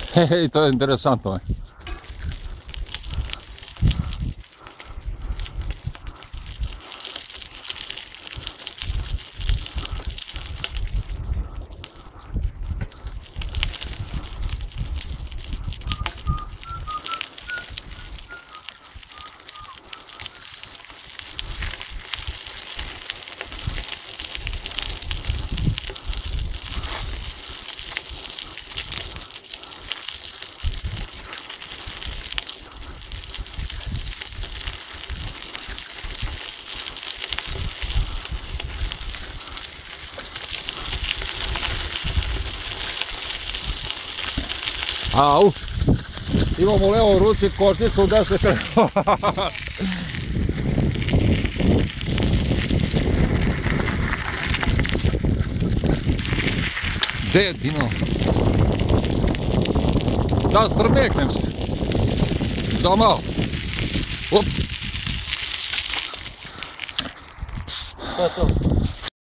Hej, to je interesantno. Au, imam u levoj ruci kočnicu, u desnoj krenuo. Dedino. Da, strmeknem se. Za malo. Op. Šta je to?